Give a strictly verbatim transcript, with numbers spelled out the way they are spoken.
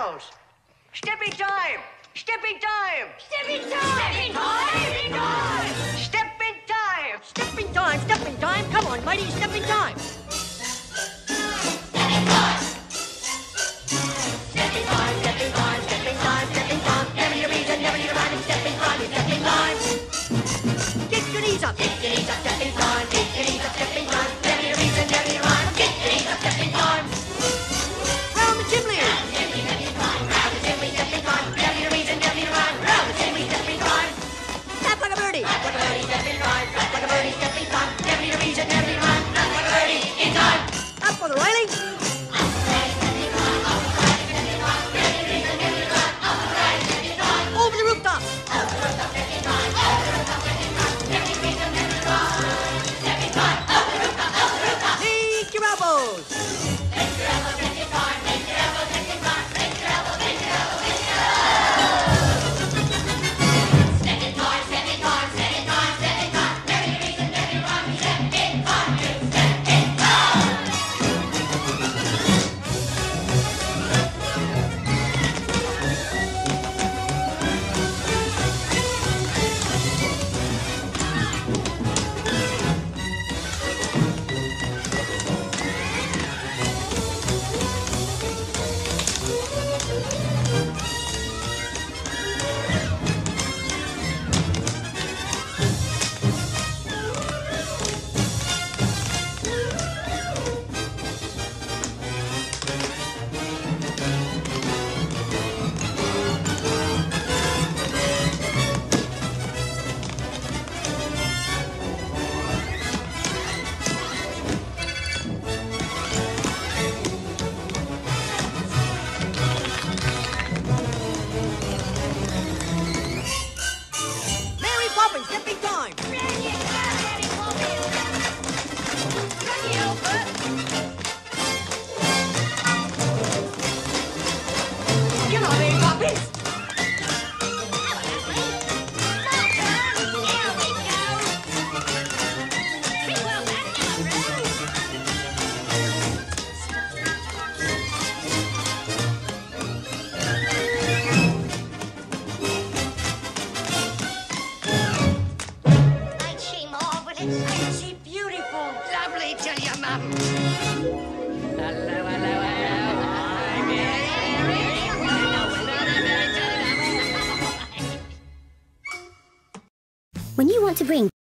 house. Stepping time! Stepping time! Stepping time! Stepping time! Stepping time! Stepping time, stepping time. Come on, mighty, stepping time. Stepping time! Stepping time, stepping time, stepping time, stepping time. Never need a reason, never need a rhyme. It's stepping time, it's stepping time. Get your knees up. Get your knees up, stepping time. Get your knees up, stepping time. Never need a reason, never need a rhyme. Get your knees up, stepping time. Round the chimney. Round the chimney, stepping time. Round the chimney, stepping time. Never need a reason, never need a rhyme. Round the chimney, stepping time. Tap like a birdie. Tap like a birdie, stepping time. Tap like a birdie, stepping time. Never need a reason, never need a rhyme. Tap like a birdie, in time. Up for the railing. Over the rooftop. Lift your elbows. Stepping time. Get on, Mary Poppins! Isn't she beautiful? Lovely, tell your mum. Hello, hello, hello. I'm When you want to bring